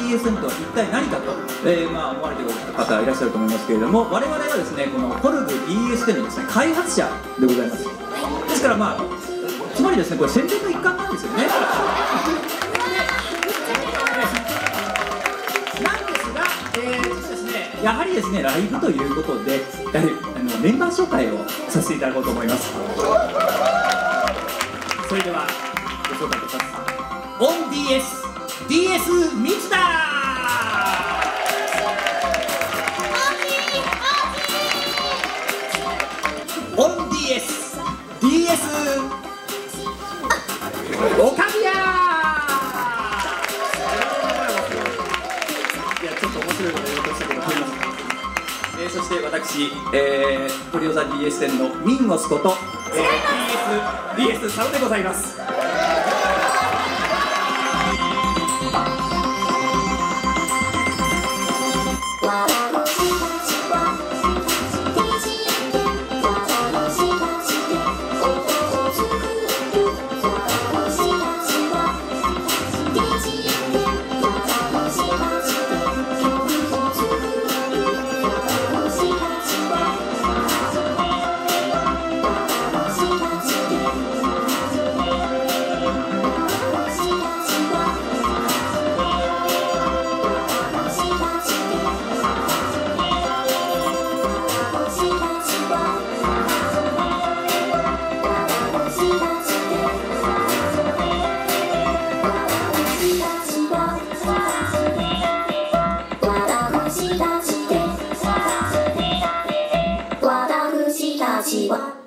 DSM とは一体何かと、思われている方いらっしゃると思いますけれども、我々はですねこのコルグ DSM のですね開発者でございます。ですからつまりですねこれ戦略の一環なんですよね。なんですが、ですね、やはりですねライブということでやはりメンバー紹介をさせていただこうと思います。それではご紹介いたします。オン DS 三田。オン DS おかみや。いやちょっと面白いこと言おうとしたけど取ります。そして私、トリオザ DS10 のミンゴスこと、DS サウでございます。 私たちは